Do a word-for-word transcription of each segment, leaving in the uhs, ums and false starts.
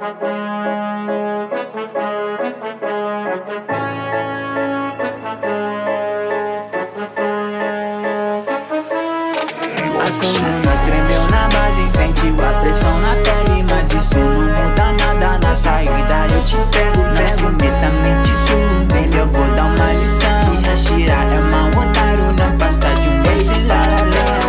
Nós tremeu na base, sentiu a pressão na pele, mas isso não muda nada. Na saída eu te pego, pego mentalmente sumo. Nele eu vou dar uma lição. Se rachirá é mal otário, não passa de um vacilão.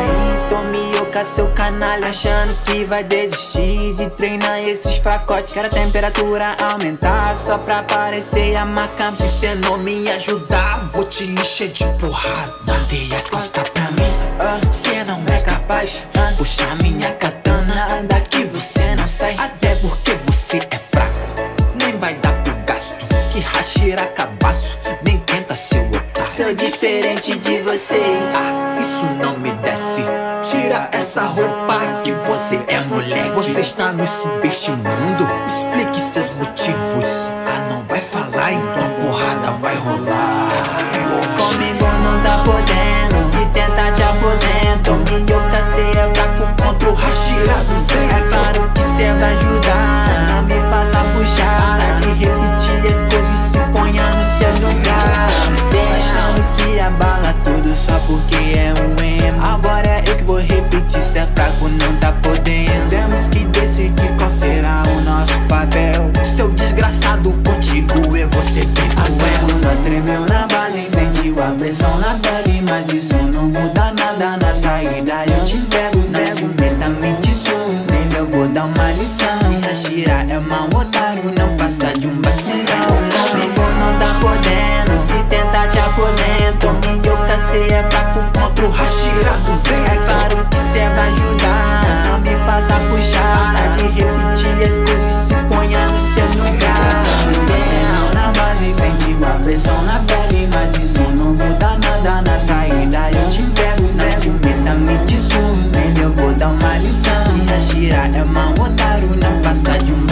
Tome oca, seu canalha, achando que vai desistir de treinar esses fracotes. Quero a temperatura aumentar só pra aparecer a marca. Se cê não me ajudar, vou te encher de porrada. Dê as costas pra mim, cê não é capaz. Puxa minha katana, daqui você não sai. Até porque você é fraco, nem vai dar pro gasto. Que rachira cabaço, nem tenta ser otário. Sou diferente de vocês, ah, isso não me desce. Tira essa roupa que você é moleque. Você está nos subestimando, explique seus motivos. Ah, não vai falar, então porrada vai rolar. Comigo não tá podendo, se tentar te aposento. Minhoca, cê é fraco contra o rachira do vento. É claro que cê vai ajudar, não me faça puxar. Para de repetir as coisas e se ponha no seu lugar. Achando que abala tudo só porque é um emo. Agora é eu que vou repetir, cê é fraco, não tá podendo. Temos que decidir qual será o nosso papel. Seu desgraçado, contigo eu vou ser bem erro. Nós tremeu na base, sentiu a pressão na pele, mas isso não muda nada. Na saída eu te pego, nego mentalmente sumo. Nele eu vou dar uma lição. Se rachira é mal otário, não passa de um vacilão. Comigo não tá podendo, se tentar te aposento. Minhoca, cê é fraco contra o rachira do vento. É claro que cê vai ajudar, não me faça puxar. Para de repetir as coisas e se ponha no seu lugar. Na base, sentiu a pressão na pele, mas isso não muda nada. Na saída eu te pego, nego mentalmente sumo. Nele eu vou dar uma lição. Se rachira é mal otário, não passa de um